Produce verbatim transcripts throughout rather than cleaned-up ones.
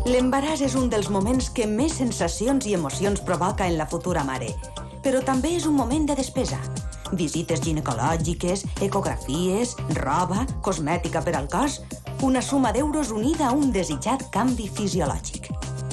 L'embaràs és un dels moments que més sensacions i emocions provoca en la futura mare, però també és un moment de despesa. Visites ginecològiques, ecografies, roba, cosmètica per al cos, una suma d'euros unida a un desitjat canvi fisiològic.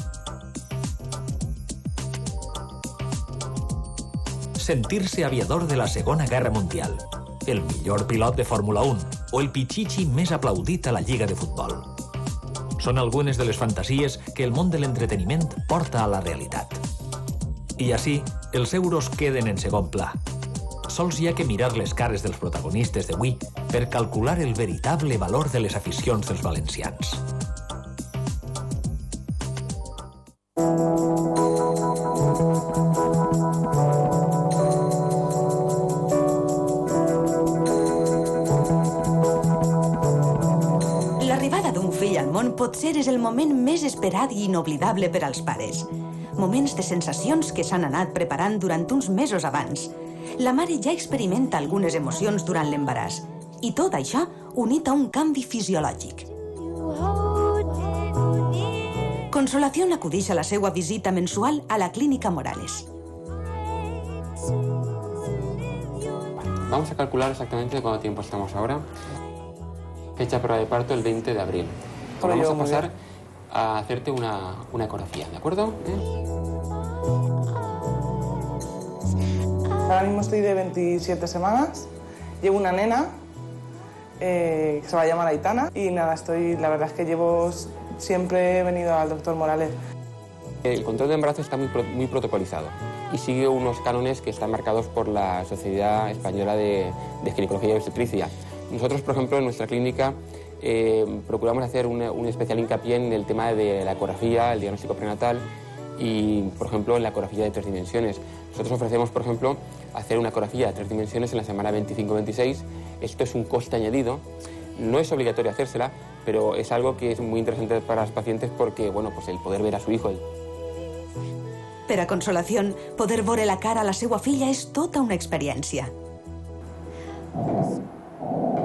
Sentir-se aviador de la Segona Guerra Mundial, el millor pilot de Fórmula un o el pichichi més aplaudit a la Lliga de Futbol. Són algunes de les fantasies que el món de l'entreteniment porta a la realitat. I així, els euros queden en segon pla. Sols hi ha que mirar les cares dels protagonistes d'avui per calcular el veritable valor de les aficions dels valencians. Potser és el moment més esperat i inoblidable per als pares. Moments de sensacions que s'han anat preparant durant uns mesos abans. La mare ja experimenta algunes emocions durant l'embaràs. I tot això unit a un canvi fisiològic. Consolación acudeix a la seva visita mensual a la Clínica Morales. Vamos a calcular exactamente cuánto tiempo estamos ahora. Fecha prueba de parto el veinte de abril. Vamos a pasar a hacerte una, una ecografía, ¿de acuerdo? ¿Eh? Ahora mismo estoy de veintisiete semanas, llevo una nena eh, que se va a llamar Aitana y nada, estoy, la verdad es que llevo, siempre he venido al doctor Morales. El control de embarazo está muy, muy protocolizado y sigue unos cánones que están marcados por la Sociedad Española de, de Ginecología y Obstetricia. Nosotros, por ejemplo, en nuestra clínica Eh, procuramos hacer un, un especial hincapié en el tema de la ecografía, el diagnóstico prenatal y, por ejemplo, en la ecografía de tres dimensiones. Nosotros ofrecemos, por ejemplo, hacer una ecografía de tres dimensiones en la semana veinticinco veintiséis. Esto es un coste añadido. No es obligatorio hacérsela, pero es algo que es muy interesante para los pacientes porque, bueno, pues el poder ver a su hijo. Per a Consolación, poder veure la cara a la seva filla és tota una experiència.